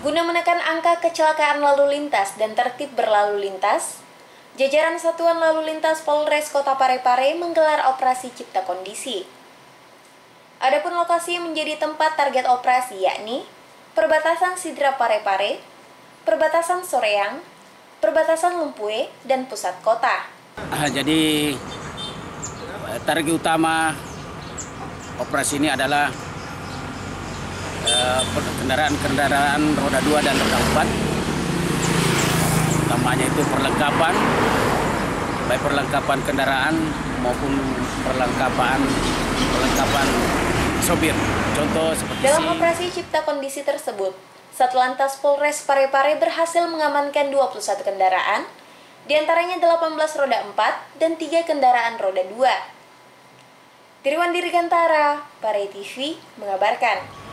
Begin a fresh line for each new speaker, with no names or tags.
Guna menekan angka kecelakaan lalu lintas dan tertib berlalu lintas, jajaran Satuan Lalu Lintas Polres Kota Parepare menggelar operasi Cipta Kondisi. Adapun lokasi yang menjadi tempat target operasi yakni perbatasan Sidra Parepare, perbatasan Soreang, perbatasan Lempue, dan pusat kota.
Jadi target utama operasi ini adalah kendaraan roda 2 dan roda 4. Utamanya itu perlengkapan, baik perlengkapan kendaraan maupun perlengkapan sopir. Contoh seperti
dalam operasi Cipta Kondisi tersebut, Satlantas Polres Parepare berhasil mengamankan 21 kendaraan, diantaranya 18 roda 4 dan 3 kendaraan roda 2. Dirwan Dirgantara, Pare TV mengabarkan.